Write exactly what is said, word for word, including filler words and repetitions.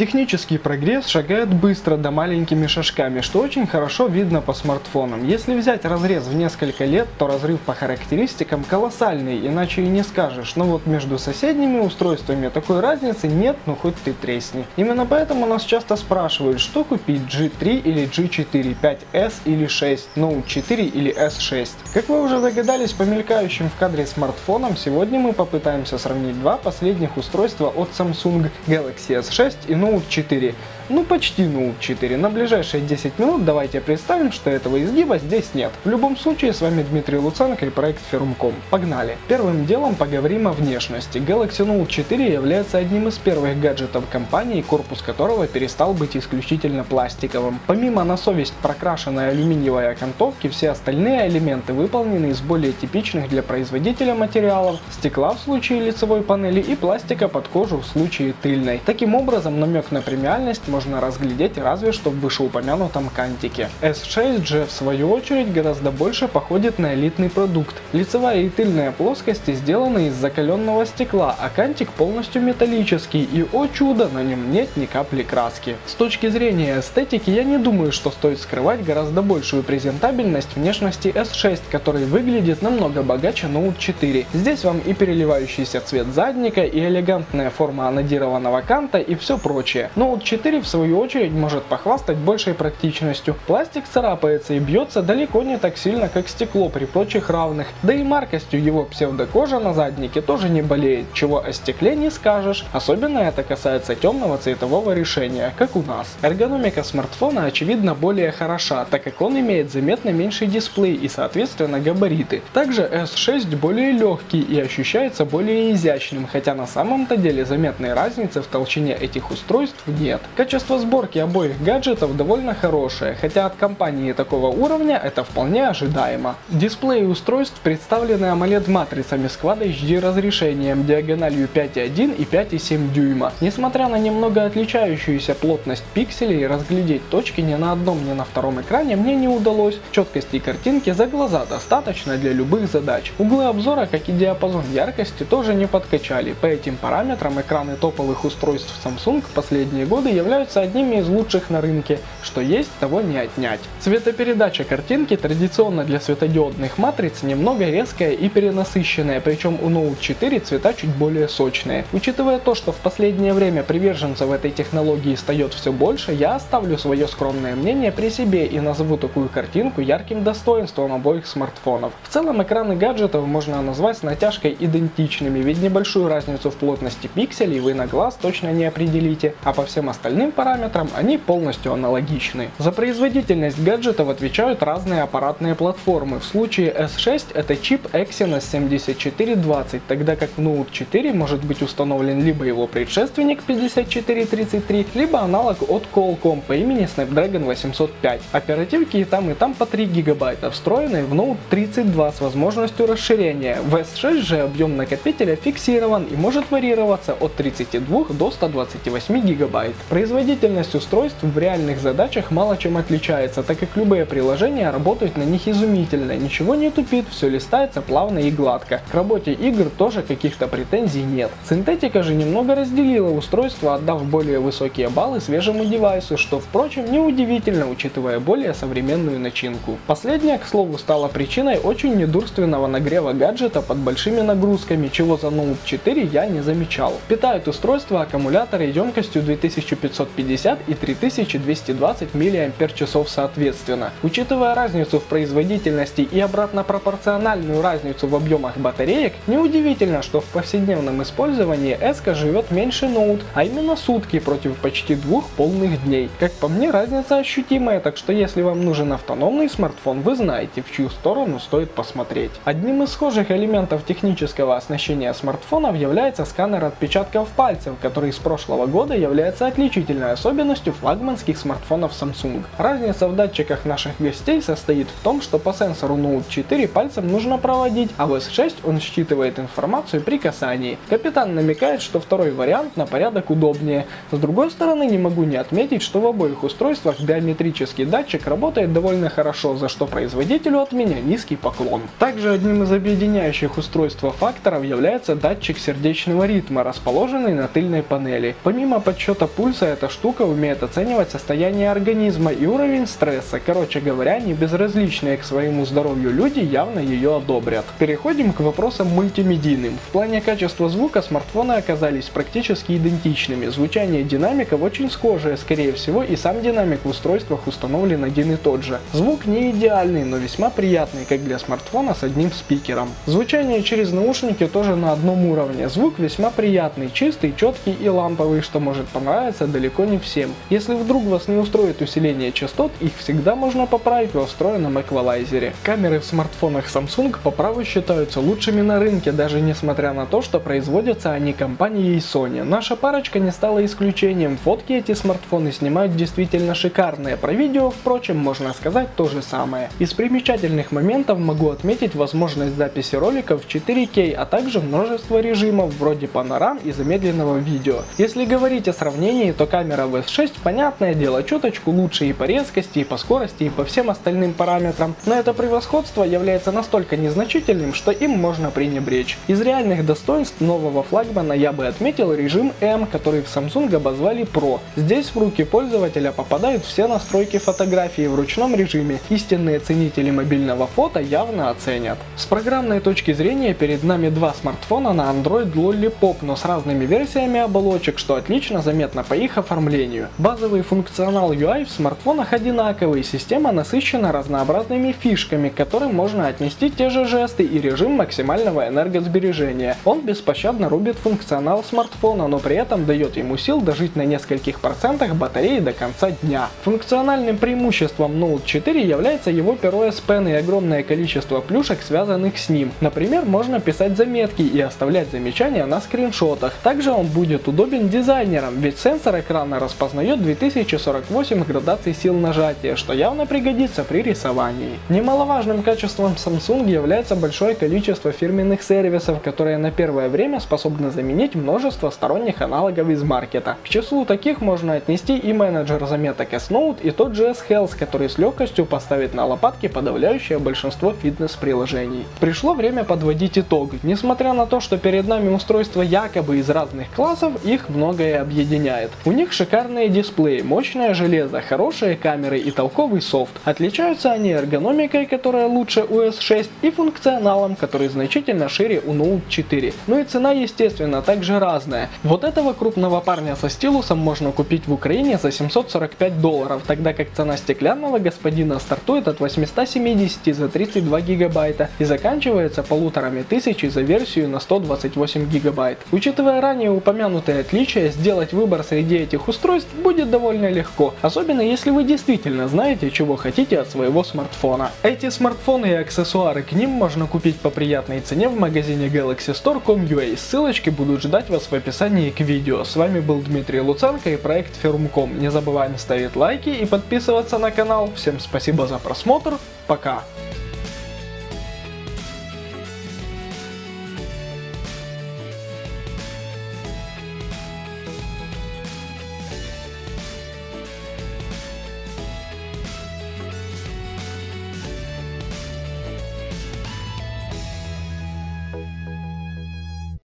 Технический прогресс шагает быстро да маленькими шажками, что очень хорошо видно по смартфонам. Если взять разрез в несколько лет, то разрыв по характеристикам колоссальный, иначе и не скажешь. Но вот между соседними устройствами такой разницы нет, ну хоть ты тресни. Именно поэтому нас часто спрашивают, что купить, джи три или джи четыре, пять эс или шесть, ноут четыре или эс шесть. Как вы уже догадались по мелькающим в кадре смартфонам, сегодня мы попытаемся сравнить два последних устройства от Samsung: Galaxy эс шесть и ноут четыре. Ну почти ноут четыре. На ближайшие десять минут давайте представим, что этого изгиба здесь нет. В любом случае, с вами Дмитрий Луценко и проект Ferrumcom. Погнали! Первым делом поговорим о внешности. Galaxy ноут четыре является одним из первых гаджетов компании, корпус которого перестал быть исключительно пластиковым. Помимо на совесть прокрашенной алюминиевой окантовки, все остальные элементы выполнены из более типичных для производителя материалов: стекла в случае лицевой панели и пластика под кожу в случае тыльной. Таким образом, намек на премиальность можно можно разглядеть разве что в вышеупомянутом кантике. эс шесть же, в свою очередь, гораздо больше походит на элитный продукт. Лицевая и тыльная плоскости сделаны из закаленного стекла, а кантик полностью металлический, и, о чудо, на нем нет ни капли краски. С точки зрения эстетики, я не думаю, что стоит скрывать гораздо большую презентабельность внешности эс шесть, который выглядит намного богаче ноут четыре. Здесь вам и переливающийся цвет задника, и элегантная форма анодированного канта, и все прочее. ноут четыре в свою очередь может похвастать большей практичностью. Пластик царапается и бьется далеко не так сильно, как стекло при прочих равных, да и маркостью его псевдокожа на заднике тоже не болеет, чего о стекле не скажешь, особенно это касается темного цветового решения, как у нас. Эргономика смартфона очевидно более хороша, так как он имеет заметно меньший дисплей и соответственно габариты. Также эс шесть более легкий и ощущается более изящным, хотя на самом-то деле заметной разницы в толщине этих устройств нет. Качество сборки обоих гаджетов довольно хорошее, хотя от компании такого уровня это вполне ожидаемо. Дисплеи устройств представлены AMOLED-матрицами с Quad эйч ди разрешением диагональю пять и один и пять и семь дюйма. Несмотря на немного отличающуюся плотность пикселей, разглядеть точки ни на одном, ни на втором экране мне не удалось. Четкости картинки за глаза достаточно для любых задач. Углы обзора, как и диапазон яркости, тоже не подкачали. По этим параметрам экраны топовых устройств Samsung в последние годы являются одними из лучших на рынке, что есть, того не отнять. Цветопередача картинки традиционно для светодиодных матриц немного резкая и перенасыщенная, причем у ноут четыре цвета чуть более сочные. Учитывая то, что в последнее время приверженцев этой технологии стает все больше, я оставлю свое скромное мнение при себе и назову такую картинку ярким достоинством обоих смартфонов. В целом экраны гаджетов можно назвать с натяжкой идентичными, ведь небольшую разницу в плотности пикселей вы на глаз точно не определите, а по всем остальным параметрам они полностью аналогичны. За производительность гаджетов отвечают разные аппаратные платформы. В случае эс шесть это чип Exynos семьдесят четыре двадцать, тогда как в ноут четыре может быть установлен либо его предшественник пятьдесят четыре тридцать три, либо аналог от Qualcomm по имени Snapdragon восемьсот пять. Оперативки и там и там по три гигабайта, встроенные в ноут тридцать два с возможностью расширения. В эс шесть же объем накопителя фиксирован и может варьироваться от тридцати двух до ста двадцати восьми гигабайт. Производительность устройств в реальных задачах мало чем отличается, так как любые приложения работают на них изумительно, ничего не тупит, все листается плавно и гладко. К работе игр тоже каких-то претензий нет. Синтетика же немного разделила устройство, отдав более высокие баллы свежему девайсу, что, впрочем, неудивительно, учитывая более современную начинку. Последняя, к слову, стала причиной очень недурственного нагрева гаджета под большими нагрузками, чего за ноут четыре я не замечал. Питают устройство аккумуляторы емкостью две тысячи пятьсот пятьдесят и три тысячи двести двадцать миллиампер-часов соответственно. Учитывая разницу в производительности и обратно пропорциональную разницу в объемах батареек, неудивительно, что в повседневном использовании эска живет меньше ноут, а именно сутки против почти двух полных дней. Как по мне, разница ощутимая, так что если вам нужен автономный смартфон, вы знаете, в чью сторону стоит посмотреть. Одним из схожих элементов технического оснащения смартфонов является сканер отпечатков пальцев, который с прошлого года является отличительной особенностью флагманских смартфонов Samsung. Разница в датчиках наших гостей состоит в том, что по сенсору ноут четыре пальцем нужно проводить, а в эс шесть он считывает информацию при касании. Капитан намекает, что второй вариант на порядок удобнее. С другой стороны, не могу не отметить, что в обоих устройствах биометрический датчик работает довольно хорошо, за что производителю от меня низкий поклон. Также одним из объединяющих устройства факторов является датчик сердечного ритма, расположенный на тыльной панели. Помимо подсчета пульса эта штука умеет оценивать состояние организма и уровень стресса. Короче говоря, не безразличные к своему здоровью люди явно ее одобрят. Переходим к вопросам мультимедийным. В плане качества звука смартфоны оказались практически идентичными. Звучание динамиков очень схожее, скорее всего, и сам динамик в устройствах установлен один и тот же. Звук не идеальный, но весьма приятный, как для смартфона с одним спикером. Звучание через наушники тоже на одном уровне. Звук весьма приятный, чистый, четкий и ламповый, что может понравиться далеко не всем. Если вдруг вас не устроит усиление частот, их всегда можно поправить во встроенном эквалайзере. Камеры в смартфонах Samsung по праву считаются лучшими на рынке, даже несмотря на то, что производятся они компанией Sony. Наша парочка не стала исключением. Фотки эти смартфоны снимают действительно шикарные. Про видео, впрочем, можно сказать то же самое. Из примечательных моментов могу отметить возможность записи роликов в четыре кей, а также множество режимов вроде панорам и замедленного видео. Если говорить о сравнении, то камера в эс шесть, понятное дело, чуточку лучше и по резкости, и по скорости, и по всем остальным параметрам, но это превосходство является настолько незначительным, что им можно пренебречь. Из реальных достоинств нового флагмана я бы отметил режим эм, который в Samsung обозвали Pro. Здесь в руки пользователя попадают все настройки фотографии в ручном режиме. Истинные ценители мобильного фото явно оценят. С программной точки зрения перед нами два смартфона на Android Lollipop, но с разными версиями оболочек, что отлично заметно по их оформлению. Базовый функционал ю ай в смартфонах одинаковый, система насыщена разнообразными фишками, к которым можно отнести те же жесты и режим максимального энергосбережения. Он беспощадно рубит функционал смартфона, но при этом дает ему сил дожить на нескольких процентах батареи до конца дня. Функциональным преимуществом ноут четыре является его перо S Pen и огромное количество плюшек, связанных с ним. Например, можно писать заметки и оставлять замечания на скриншотах. Также он будет удобен дизайнерам, ведь сенсор экрана распознает две тысячи сорок восемь градаций сил нажатия, что явно пригодится при рисовании. Немаловажным качеством Samsung является большое количество фирменных сервисов, которые на первое время способны заменить множество сторонних аналогов из маркета. К числу таких можно отнести и менеджер заметок S-Note, и тот же S-Health, который с легкостью поставит на лопатки подавляющее большинство фитнес-приложений. Пришло время подводить итог. Несмотря на то, что перед нами устройства якобы из разных классов, их многое объединяет. У них шикарные дисплеи, мощное железо, хорошие камеры и толковый софт. Отличаются они эргономикой, которая лучше у эс шесть, и функционалом, который значительно шире у ноут четыре. Ну и цена, естественно, также разная. Вот этого крупного парня со стилусом можно купить в Украине за семьсот сорок пять долларов, тогда как цена стеклянного господина стартует от восьмисот семидесяти за тридцать два гигабайта и заканчивается полуторами тысячи за версию на сто двадцать восемь гигабайт. Учитывая ранее упомянутые отличия, сделать выбор среди этих устройств будет довольно легко, особенно если вы действительно знаете, чего хотите от своего смартфона. Эти смартфоны и аксессуары к ним можно купить по приятной цене в магазине Galaxy Store точка ком точка ю а. Ссылочки будут ждать вас в описании к видео. С вами был Дмитрий Луценко и проект Firm точка ком. Не забываем ставить лайки и подписываться на канал. Всем спасибо за просмотр. Пока!